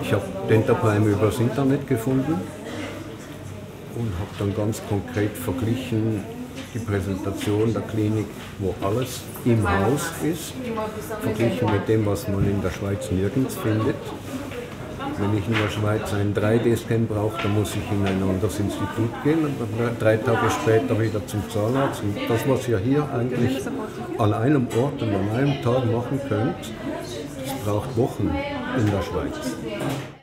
Ich habe Dentaprime übers Internet gefunden und habe dann ganz konkret verglichen die Präsentation der Klinik, wo alles im Haus ist, verglichen mit dem, was man in der Schweiz nirgends findet. Wenn ich in der Schweiz einen 3D-Scan brauche, dann muss ich in ein anderes Institut gehen und dann 3 Tage später wieder zum Zahnarzt. Und das, was ihr hier eigentlich an einem Ort und an einem Tag machen könnt, das braucht Wochen in der Schweiz.